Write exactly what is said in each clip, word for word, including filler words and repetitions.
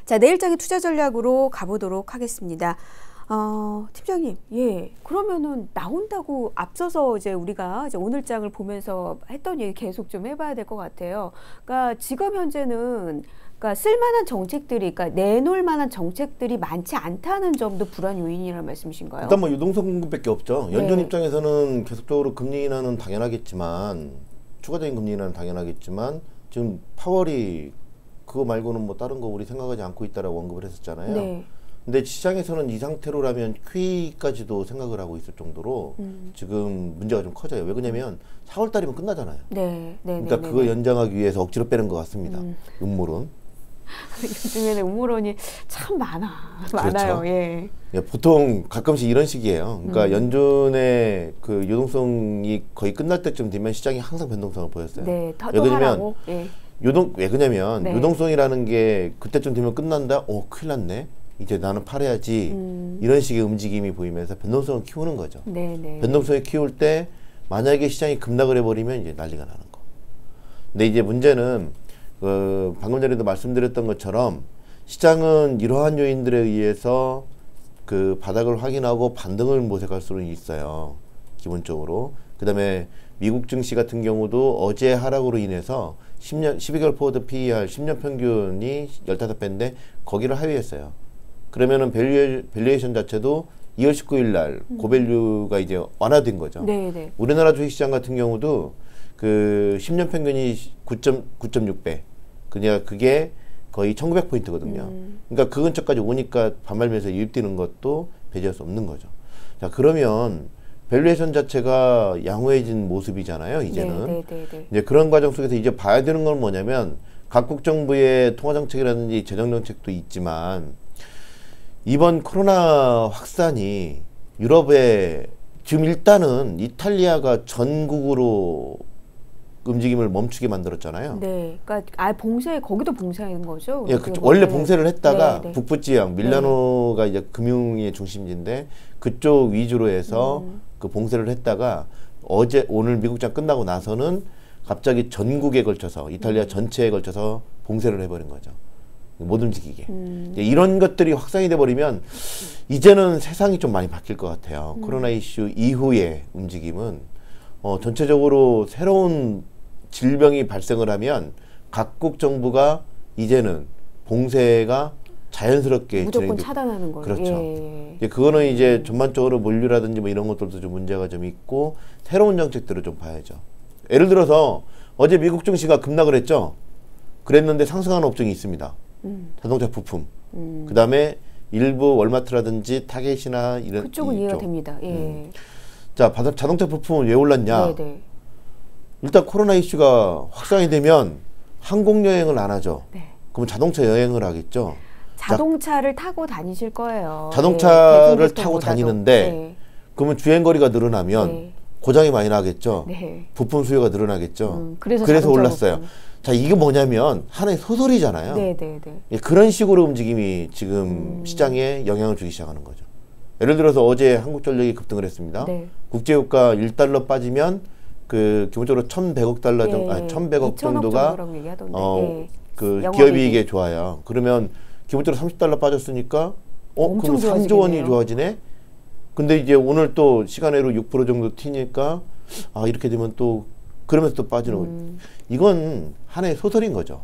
자, 내일장의 투자 전략으로 가보도록 하겠습니다. 어, 팀장님, 예, 그러면은 나온다고 앞서서 이제 우리가 이제 오늘장을 보면서 했던 얘기 계속 좀 해봐야 될 것 같아요. 그러니까 지금 현재는 그러니까 쓸만한 정책들이, 그러니까 내놓을 만한 정책들이 많지 않다는 점도 불안 요인이라는 말씀이신가요? 일단 뭐 유동성 공급밖에 없죠. 연준 네. 입장에서는 계속적으로 금리 인하는 당연하겠지만, 추가적인 금리 인하는 당연하겠지만, 지금 파월이 그거 말고는 뭐 다른 거 우리 생각하지 않고 있다라고 언급을 했었잖아요. 네. 근데 시장에서는 이 상태로라면 큐이까지도 생각을 하고 있을 정도로 음. 지금 문제가 좀 커져요. 왜 그러냐면 사월 달이면 끝나잖아요. 네. 네. 그러니까 네, 그거 네. 연장하기 위해서 억지로 빼는 것 같습니다. 음. 음모론. 요즘에는 음모론이 참 많아. 그렇죠. 많아요. 예. 예, 보통 가끔씩 이런 식이에요. 그러니까 음. 연준의 그 유동성이 거의 끝날 때쯤 되면 시장이 항상 변동성을 보였어요. 네. 더, 왜 더 그러냐면 하라고. 예. 유동 왜 그러냐면 네. 유동성이라는 게 그때쯤 되면 끝난다. 어, 큰일 났네. 이제 나는 팔아야지. 음. 이런 식의 움직임이 보이면서 변동성을 키우는 거죠. 네네. 변동성을 키울 때 만약에 시장이 급락을 해버리면 이제 난리가 나는 거. 근데 이제 문제는 그 방금 전에도 말씀드렸던 것처럼 시장은 이러한 요인들에 의해서 그 바닥을 확인하고 반등을 모색할 수는 있어요. 기본적으로. 그 다음에 미국 증시 같은 경우도 어제 하락으로 인해서 십 년, 십이 개월 포워드 피이알 십 년 평균이 십오 배인데 거기를 하회했어요. 그러면은 밸류에, 밸류에이션 자체도 이월 십구일 날 음. 고밸류가 이제 완화된 거죠. 네네. 우리나라 주식시장 같은 경우도 그 십 년 평균이 구 점 육 배. 그냥 그게 거의 천구백 포인트거든요. 음. 그러니까 그 근처까지 오니까 반발면서 유입되는 것도 배제할 수 없는 거죠. 자, 그러면 밸류에이션 자체가 양호해진 모습이잖아요, 이제는. 네, 네, 네. 이제 그런 과정 속에서 이제 봐야 되는 건 뭐냐면 각국 정부의 통화정책이라든지 재정정책도 있지만 이번 코로나 확산이 유럽에 지금 일단은 이탈리아가 전국으로 움직임을 멈추게 만들었잖아요. 네, 그러니까 아 봉쇄 거기도 봉쇄하는 거죠. 예, 그쵸. 원래 봉쇄를 했다가 네, 네. 북부 지역 밀라노가 네. 이제 금융의 중심지인데 그쪽 위주로 해서 음. 그 봉쇄를 했다가 어제 오늘 미국장 끝나고 나서는 갑자기 전국에 걸쳐서 이탈리아 음. 전체에 걸쳐서 봉쇄를 해버린 거죠. 못 움직이게. 음. 이런 것들이 확산이 돼버리면 이제는 세상이 좀 많이 바뀔 것 같아요. 음. 코로나 이슈 이후의 움직임은 어, 전체적으로 새로운 질병이 발생을 하면 각국 정부가 이제는 봉쇄가 자연스럽게 무조건 진행되고. 차단하는 거예요. 그렇죠. 예. 이제 그거는 이제 전반적으로 물류라든지 뭐 이런 것들도 좀 문제가 좀 있고 새로운 정책들을 좀 봐야죠. 예를 들어서 어제 미국 증시가 급락을 했죠. 그랬는데 상승하는 업종이 있습니다. 음. 자동차 부품. 음. 그 다음에 일부 월마트라든지 타겟이나 이런 그쪽은 이해가 됩니다. 예. 음. 자, 자동차 부품은 왜 올랐냐? 네네. 일단 코로나 이슈가 확산이 되면 항공 여행을 안 하죠. 네. 그럼 자동차 여행을 하겠죠. 자동차를 자, 타고 다니실 거예요. 자동차를 네, 타고 다니는데 네. 그러면 주행거리가 늘어나면 네. 고장이 많이 나겠죠. 네. 부품 수요가 늘어나겠죠. 음, 그래서, 그래서 올랐어요. 부품. 자, 이게 뭐냐면 하나의 소설이잖아요. 네, 네, 네. 예, 그런 식으로 움직임이 지금 음. 시장에 영향을 주기 시작하는 거죠. 예를 들어서 어제 한국전력이 급등을 했습니다. 네. 국제유가 일 달러 빠지면 그 기본적으로 천백억 달러 정도, 예, 아니 천백억 정도가 어, 예. 그 기업이익에 좋아요. 그러면 기본적으로 삼십 달러 빠졌으니까 어, 그럼 삼조 원이 좋아지네. 근데 이제 오늘 또 시간외로 육 퍼센트 정도 튀니까 아, 이렇게 되면 또 그러면서 또 빠지는 거죠. 음. 이건 하나의 소설인 거죠.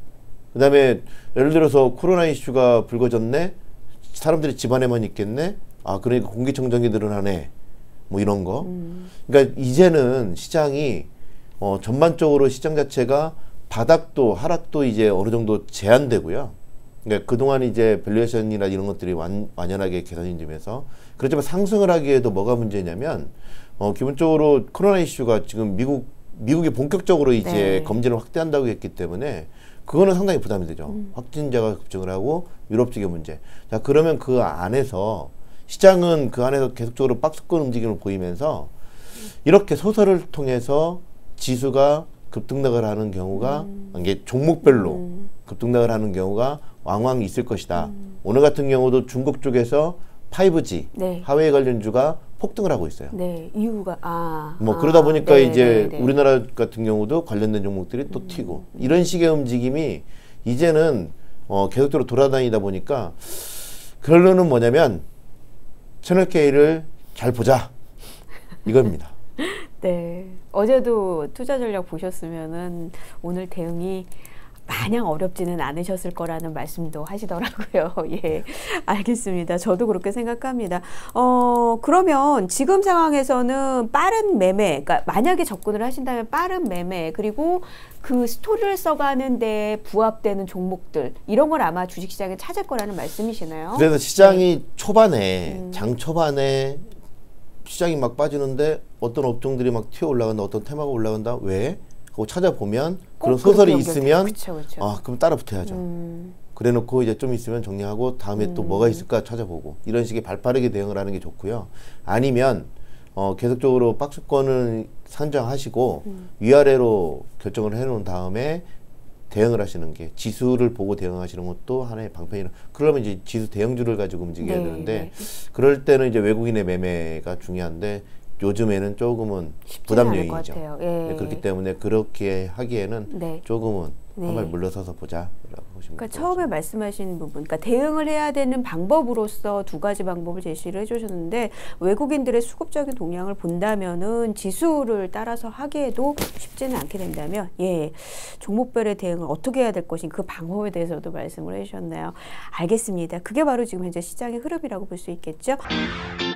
그다음에 예를 들어서 코로나 이슈가 불거졌네. 사람들이 집안에만 있겠네. 아, 그러니까 공기청정기 늘어나네. 뭐 이런 거. 음. 그러니까 이제는 시장이 어, 전반적으로 시장 자체가 바닥도 하락도 이제 어느 정도 제한되고요. 그러니까 그동안 이제 밸류에이션이나 이런 것들이 완, 완연하게 개선이 되면서 그렇지만 상승을 하기에도 뭐가 문제냐면 어, 기본적으로 코로나 이슈가 지금 미국 미국이 본격적으로 이제 네. 검진을 확대한다고 했기 때문에 그거는 상당히 부담이 되죠. 음. 확진자가 급증을 하고 유럽 쪽의 문제. 자, 그러면 그 안에서 시장은 그 안에서 계속적으로 박스권 움직임을 보이면서 이렇게 소설을 통해서 지수가 급등락을 하는 경우가 음. 이게 종목별로 음. 급등락을 하는 경우가 왕왕 있을 것이다. 음. 오늘 같은 경우도 중국 쪽에서 파이브지 네. 하웨이 관련주가 폭등을 하고 있어요. 네, 이유가 아, 뭐 아, 그러다 보니까 네, 이제 네, 네. 우리나라 같은 경우도 관련된 종목들이 또 튀고 음. 이런 식의 움직임이 이제는 어, 계속적으로 돌아다니다 보니까 결론은 뭐냐면 채널K를 잘 보자 이겁니다. 네, 어제도 투자 전략 보셨으면은 오늘 대응이 마냥 어렵지는 않으셨을 거라는 말씀도 하시더라고요. 예, 알겠습니다. 저도 그렇게 생각합니다. 어, 그러면 지금 상황에서는 빠른 매매, 그러니까 만약에 접근을 하신다면 빠른 매매, 그리고 그 스토리를 써가는데 부합되는 종목들, 이런 걸 아마 주식시장에 찾을 거라는 말씀이시나요? 그래서 시장이 네. 초반에, 음. 장 초반에 시장이 막 빠지는데 어떤 업종들이 막 튀어 올라간다, 어떤 테마가 올라간다, 왜? 하고 찾아보면 그런 소설이 있으면 그쵸, 그쵸. 아 그럼 따라 붙어야죠. 음. 그래놓고 이제 좀 있으면 정리하고 다음에 음. 또 뭐가 있을까 찾아보고 이런 식의 발빠르게 대응을 하는 게 좋고요. 아니면 어, 계속적으로 박스권을 산정하시고 음. 위아래로 결정을 해놓은 다음에 대응을 하시는 게 지수를 보고 대응하시는 것도 하나의 방편이라. 그러면 이제 지수 대형주를 가지고 움직여야 네, 되는데 네. 그럴 때는 이제 외국인의 매매가 중요한데. 요즘에는 조금은 부담 요인이죠. 예. 네, 그렇기 때문에 그렇게 하기에는 네. 조금은 네. 한 발 물러서서 보자라고 보시면 그러니까 처음에 말씀하신 부분, 그러니까 대응을 해야 되는 방법으로서 두 가지 방법을 제시를 해주셨는데 외국인들의 수급적인 동향을 본다면은 지수를 따라서 하기에도 쉽지는 않게 된다면, 예, 종목별의 대응을 어떻게 해야 될 것인가 그 방법에 대해서도 말씀을 해주셨나요? 알겠습니다. 그게 바로 지금 현재 시장의 흐름이라고 볼 수 있겠죠.